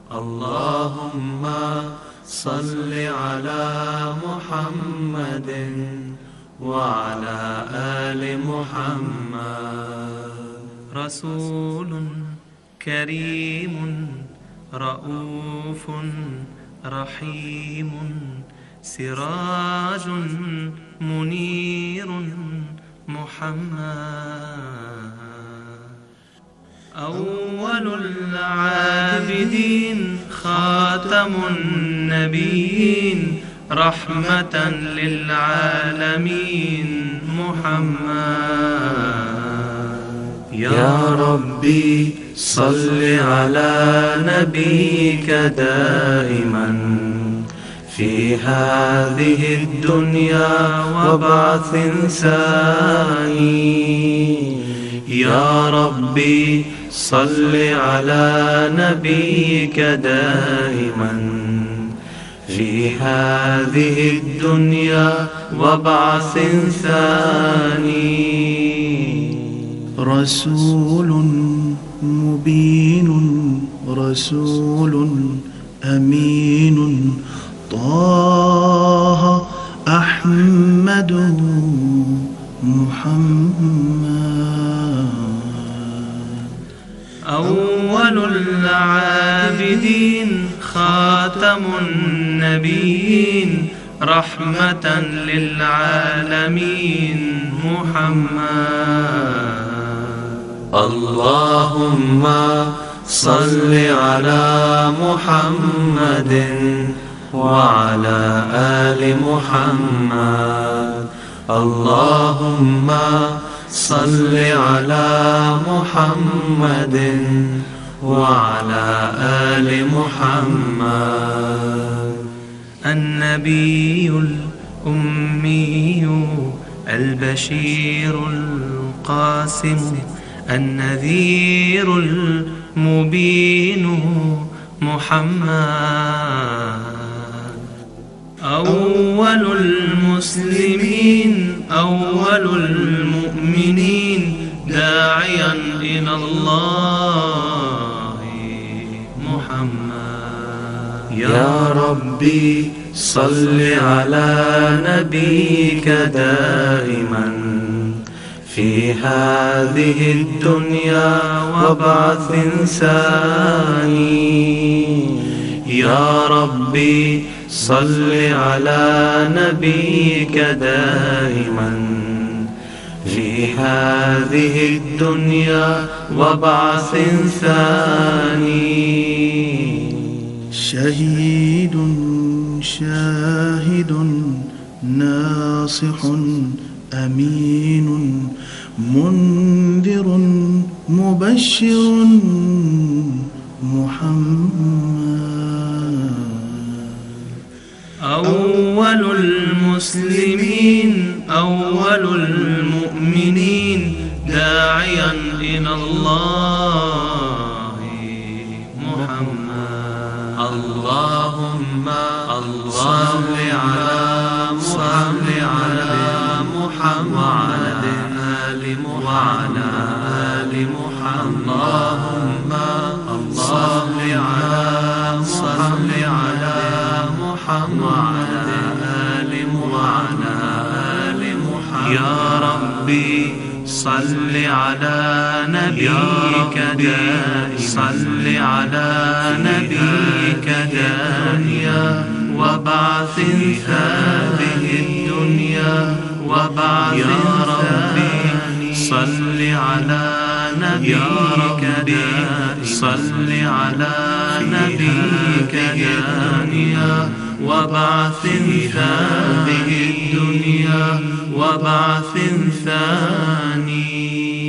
اللهم صل على محمد وعلى آل محمد. رسول كريم رؤوف رحيم سراج منير محمد. أول العابدين خاتم النبيين رحمة للعالمين محمد. يا ربي صل على نبيك دائما في هذه الدنيا وبعث ثاني. يا ربي صل على نبيك دائما في هذه الدنيا وبعث ثاني. رسول مبين رسول أمين طه أحمد محمد. أول العابدين خاتم النبيين رحمة للعالمين محمد. اللهم صل على محمد وعلى آل محمد. اللهم صل على محمد وعلى آل محمد. النبي الأمي البشير القاسم النذير المبين محمد. أول المسلمين أول المؤمنين داعيا إلى الله محمد. يا ربي صل على نبيك دائما في هذه الدنيا وبعث ثاني. يا ربي صل على نبيك دائما في هذه الدنيا وبعث ثاني. شهيد شاهد ناصح أمين منذر مبشر محمد. أول المسلمين أول المؤمنين داعيا إلى الله محمد. اللهم صل على محمد وعلى آل محمد. اللهم صل على محمد وعلى آل محمد. يا ربي صل على نبيك صل على نبيك دانيا وبعث هذه الدنيا وبعث. يا ربي صل على نبيك صل على نبيك دانيا وبعث هذه الدنيا وبعث ثاني.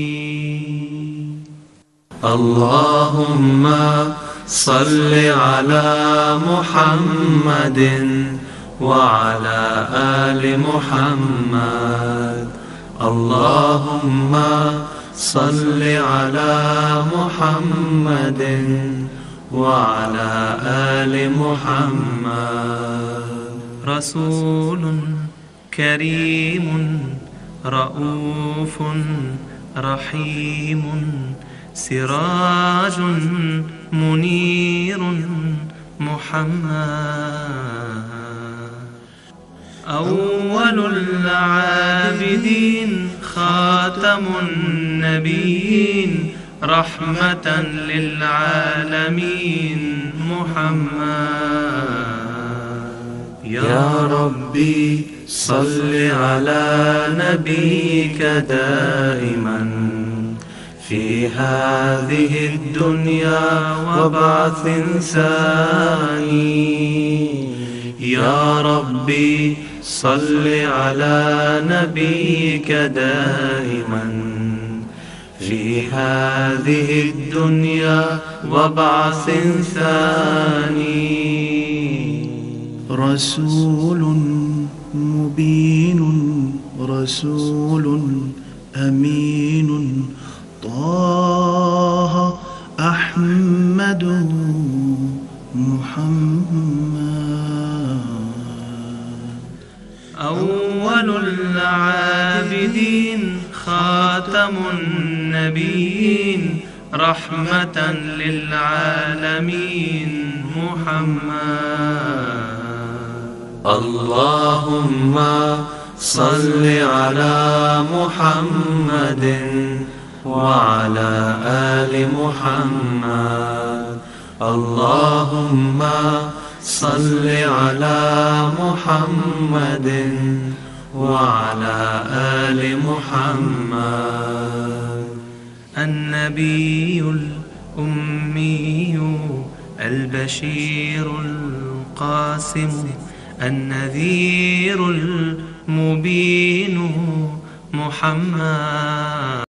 اللهم صل على محمد وعلى آل محمد. اللهم صل على محمد وعلى آل محمد. رسول كريم رؤوف رحيم سراج منير محمد. أول العابدين خاتم النبيين رحمة للعالمين محمد. يا ربي صل على نبيك دائما في هذه الدنيا وبعث ثاني. يا ربي صل على نبيك دائما في هذه الدنيا وبعث ثاني. رسول مبين رسول أمين طه أحمد محمد. أول العابدين خاتم النبيين رحمة للعالمين محمد. اللهم صل على محمد وعلى آل محمد. اللهم صل على محمد وعلى آل محمد. النبي الأمي البشير القاسم النذير المبين محمد.